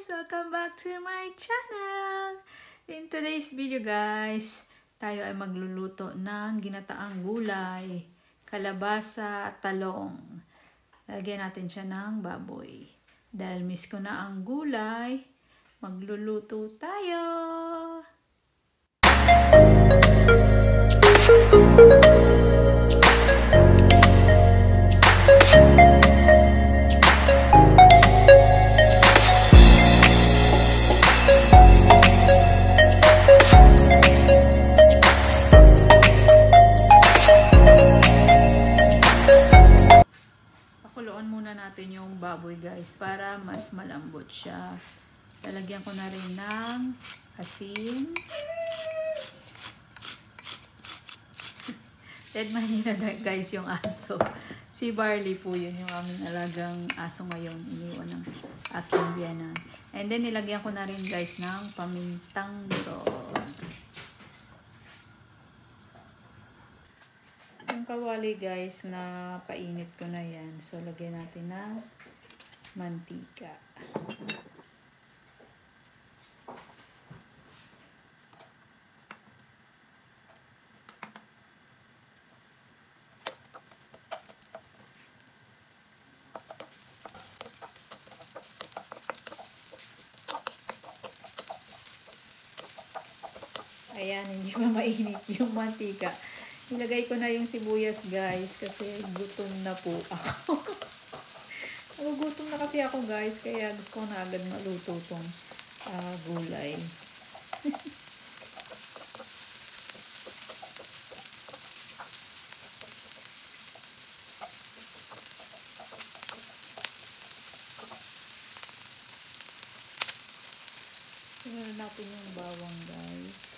guys! Welcome back to my channel! In today's video guys, tayo ay magluluto ng ginataang gulay, kalabasa at talong. Lagyan natin siya ng baboy. Dahil miss ko na ang gulay, magluluto tayo! Pakuluan muna natin yung baboy guys para mas malambot siya. Lalagyan ko na rin ng asin. Deadman na guys yung aso. Si Barley po yun yung aming alagang aso ngayon. Iniwan ng aking biyanan. And then nilagyan ko na rin guys ng pamintang durog. Yung kawali guys na painit ko na yan. So lagyan natin ng mantika. Ayan, hindi pa mainit yung mantika. Nilagay ko na yung sibuyas guys kasi gutom na po ako. Gutom na kasi ako guys kaya gusto ko na agad maluto tong gulay. Tingnan natin yung bawang guys.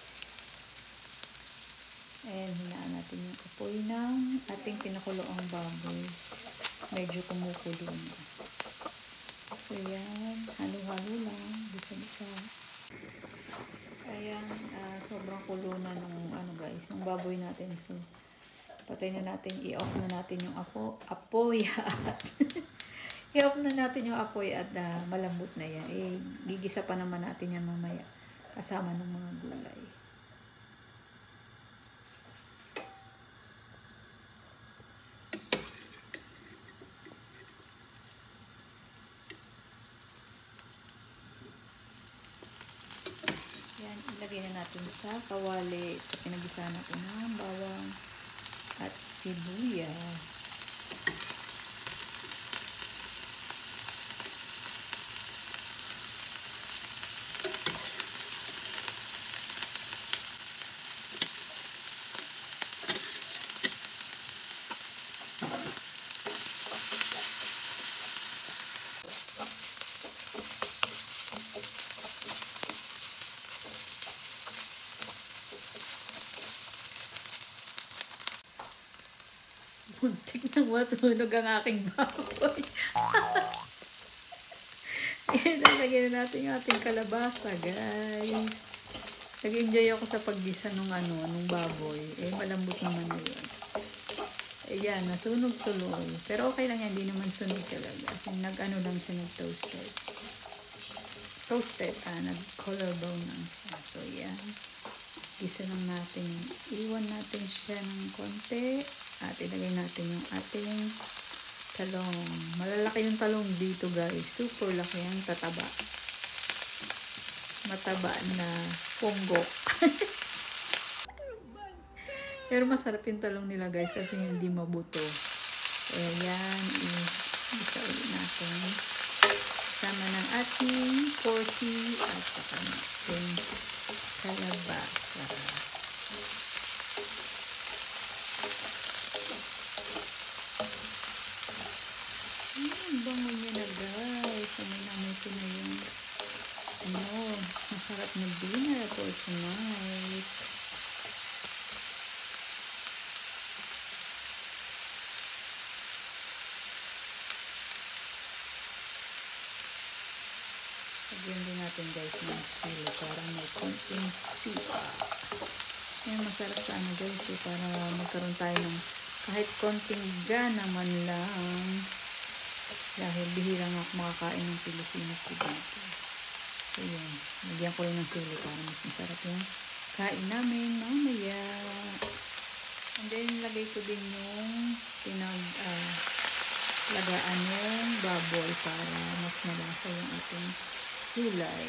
Ayan, hinaan natin yung apoy ng ating pinakuloang baboy. Medyo kumukulo na. So, yan. Halo-halo lang. Bisa-bisa. Ayan, sobrang kulo na nung guys, nung baboy natin. So, patay na natin, i-off na natin yung apoy at i-off na natin yung apoy at malambot na yan. Gigisa pa naman natin yan mamaya kasama ng mga gulay. Yan, ilagay na natin sa kawali sa pinagisa natin ng bawang at sibuyas. Muntik nang masunog ang aking baboy. Ayan, lagyan na natin yung ating kalabasa, guys. Nag-enjoy ako sa paggisa nung baboy. Malambot naman na yun. Ayan, nasunog tuloy. Pero okay lang yan, hindi naman sunog talaga. Kasi lang siya, nag-toasted. Nag-color brown lang siya. So, yan. Gisa lang natin. Iwan natin siya ng konti. At ilagay natin yung ating talong. Malalaki yung talong dito guys. Super laki yan. Tataba. Mataba na ponggok. Pero masarap yung talong nila guys kasi hindi mabuto. Ayan. Isa ulit natin. Kasama ng ating porky at saka natin kalabasa. Bango niya na guys. Namin ko na yung masarap na dinner for tonight. Lagyan din natin guys ng sili para may konting sipa. Yan masarap sa guys para magkaroon tayo ng kahit konting gana man lang. Dahil bihira nga ako makakain ng Pilipino food dito. So, yun. Nagyan ko rin ng sili para mas masarap yung kain namin mamaya. And then, lagay ko din yung lagaan ng baboy para mas malasa yung ating gulay.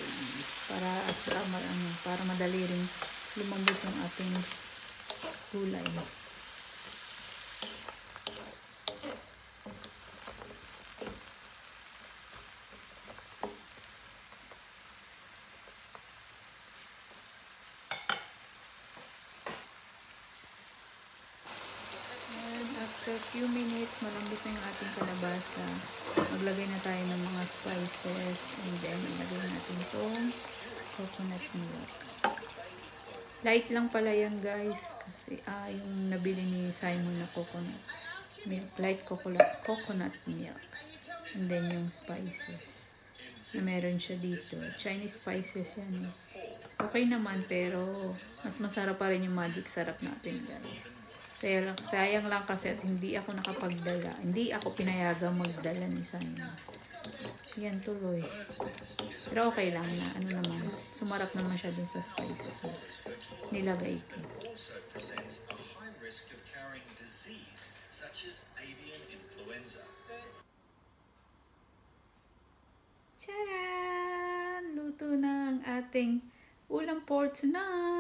Para madali rin lumambot yung ating gulay. After few minutes, malambot na yung ating kalabasa. Maglagay na tayo ng mga spices. And then, ilagay natin itong coconut milk. Light lang pala yan guys. Kasi yung nabili ni Simon na coconut milk. Light coconut milk. And then yung spices. Na meron siya dito. Chinese spices yan eh. Okay naman pero mas masarap pa rin yung magic sarap natin guys. Kaya lang, sayang lang kasi at hindi ako nakapagdala. Hindi ako pinayagang magdala ni Simon. Yan tuloy. Pero okay lang na naman. Sumarap naman siya dun sa spices na nilagay ko. Charan! Luto na ang ating ulam for tonight.